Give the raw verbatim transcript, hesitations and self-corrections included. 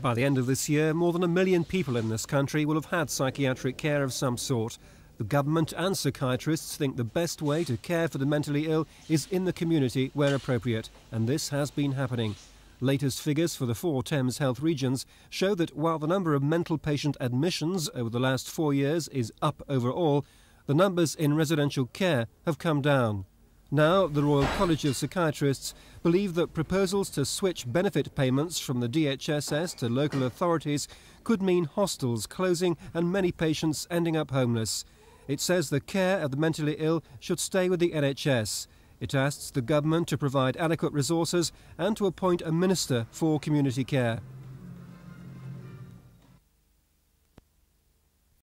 By the end of this year, more than a million people in this country will have had psychiatric care of some sort. The government and psychiatrists think the best way to care for the mentally ill is in the community where appropriate, and this has been happening. Latest figures for the four Thames Health regions show that while the number of mental patient admissions over the last four years is up overall, the numbers in residential care have come down. Now, the Royal College of Psychiatrists believe that proposals to switch benefit payments from the D H S S to local authorities could mean hostels closing and many patients ending up homeless. It says the care of the mentally ill should stay with the N H S. It asks the government to provide adequate resources and to appoint a minister for community care.